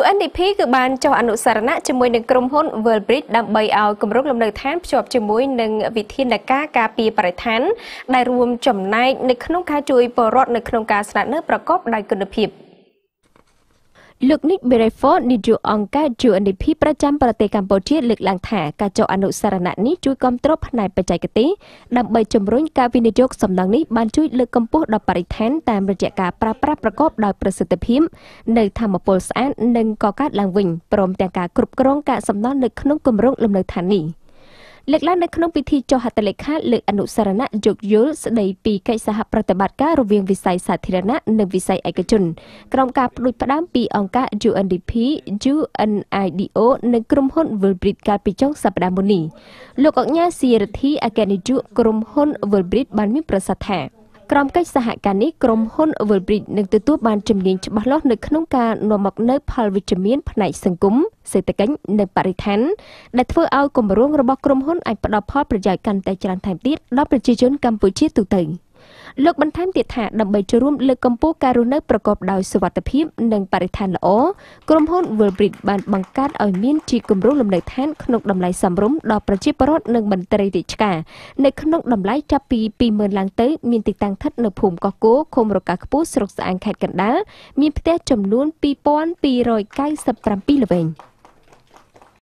UNDP គឺបានចុះអនុសារណៈជាមួយនឹងក្រុមហ៊ុន World Bridge ដើម្បីឲ្យគម្រោងលំនៅឋានភ្ជាប់ជាមួយនឹងវិធានការការពារបរិស្ថានដែលរួមចំណែកនៅក្នុងការជួយពលរដ្ឋនៅក្នុងការស្នាក់នៅប្រកបដោយគុណភាពលោកនិកបេរ៉េហ្វនាយកអង្គការ UNDP ប្រចាំប្រទេសកម្ពុជាលើកឡើងថាការចុះអនុសារណៈនេះជួយគាំទ្រផ្នែកបច្ចេកទេសដើម្បីជំរុញការវិនិយោគសំណង់នេះបានជួយលើកកម្ពស់ដល់បរិស្ថានតាមរយៈការប្រើប្រាស់ប្រកបដោយប្រសិទ្ធភាពនៅថាមពលស្អាតនិងកកើតឡើងវិញព្រមទាំងការគ្រប់គ្រងកាកសំណល់នៅក្នុងគម្រោងលំនៅឋាននេះលើកឡើងនៅក្នុងពិធីចុះហត្ថលេខាលើអនុសារណៈយោគយល់ស្ដីពីកិច្ចសហប្រតិបត្តិការរវាងវិស័យសាធារណៈនិងវិស័យឯកជនក្រោមការផ្ដួចផ្ដើមពីអង្គការ UNDP UNIDO និងក្រុមហ៊ុន World Bridge កាលពីចុងសប្តាហ៍មុននេះលោកអង្ញាសៀរធីអគ្គនាយកក្រុមហ៊ុន World Bridge បានមានប្រសាសន៍ថាក្រុមកិច្ចសហការនេះក្រុមហ៊ុន World Bridge នឹងទទួលបានជំនាញច្បាស់លាស់នៅក្នុងការនាំមកនូវផលវិជ្ជមានផ្នែកសង្គមសេដ្ឋកិច្ចនិងបរិស្ថានដែលធ្វើឲ្យគម្រោងរបស់ក្រុមហ៊ុនអាចផ្ដល់ផលប្រយោជន៍កាន់តែច្រើនថែមទៀតដល់ប្រជាជនកម្ពុជាទូទៅលោកបន្ថែមទៀតថាដើម្បីចូលរួមលើកកម្ពស់ការរស់នៅប្រកបដោយសុវត្ថិភាពនិងបរិស្ថានល្អក្រុមហ៊ុន World Bridge បានបង្កើតឲ្យមានជាគម្រោងលំនៅឋានក្នុងតម្លៃសមរម្យដល់ប្រជាពលរដ្ឋនិងមន្ត្រីរាជការនៅក្នុងតម្លៃចាប់ពី 20,000 ឡើងទៅមានទីតាំងស្ថិតនៅភូមិកោះគោឃុំរកាខ្ពស់ស្រុកស្អាងខេត្តកណ្ដាលមានផ្ទះចំនួន 2297 ល្វែង